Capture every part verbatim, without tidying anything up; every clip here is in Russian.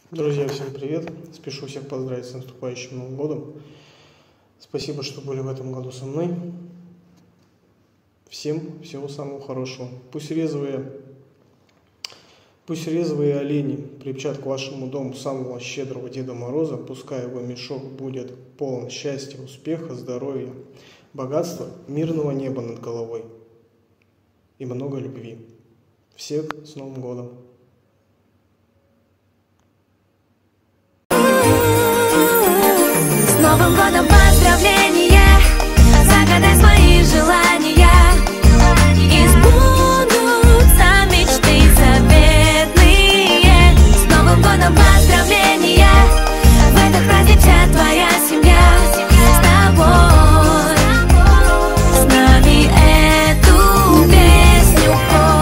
Друзья, всем привет! Спешу всех поздравить с наступающим Новым годом. Спасибо, что были в этом году со мной. Всем всего самого хорошего. Пусть резвые, пусть резвые олени припчат к вашему дому самого щедрого Деда Мороза. Пускай его мешок будет полон счастья, успеха, здоровья, богатства, мирного неба над головой и много любви. Всех с Новым годом! С Новым годом поздравления, загадай свои желания, и сбудутся мечты заветные. С Новым годом поздравления, в этот праздник вся твоя семья с тобой, с нами эту песню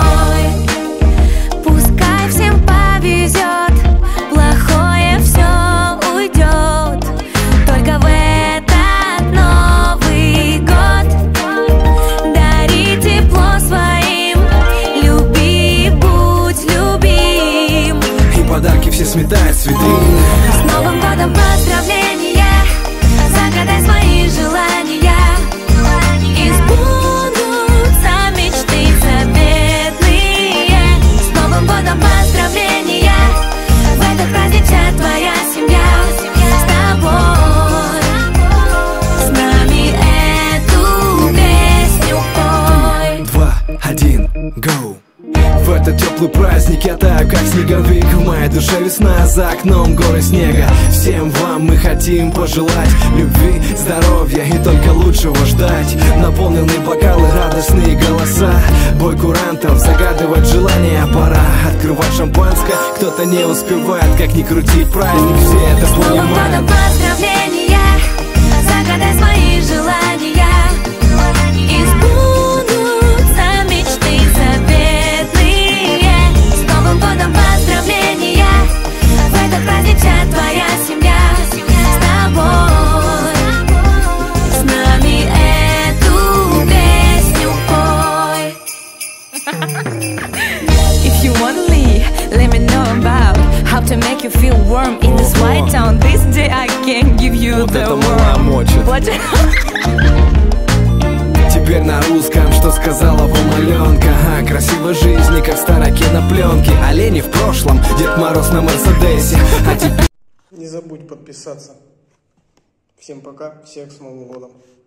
пой. Пускай всем повезет, плохое все уйдет, только в этот Новый год дари тепло своим, люби, будь любим, и подарки все сметает с витрин. С Новым годом поздравления, загадай свои желания, и сбудутся мечты заветные. С Новым годом поздравления, в этот праздник вся твоя семья с тобой, с нами эту песню пой. Два, один, go! В этот теплый праздник я таю, как снеговик. В моей душе весна, за окном горы снега. Всем вам мы хотим пожелать любви, здоровья и только лучшего ждать. Наполненные бокалы, радостные голоса, бой курантов, загадывать желания пора. Открывать шампанское, кто-то не успевает, как ни крути, праздник все это С Новым годом понимают. поздравления, загадай свои желания, и сбудутся мечты заветные. С Новым годом поздравления, в этот праздник вся твоя семья с тобой, с нами эту песню пой. If you wanna leave, let me know about how to make you feel warm in this white town. This day I can give you Вот the это world. мала мочит. What? Теперь на русском, что сказала вам Аленка. Ага, красивой жизни, как в старой кинопленке. Олени в прошлом, Дед Мороз на Мерседесе. А теперь... Не забудь подписаться. Всем пока, всех с Новым годом!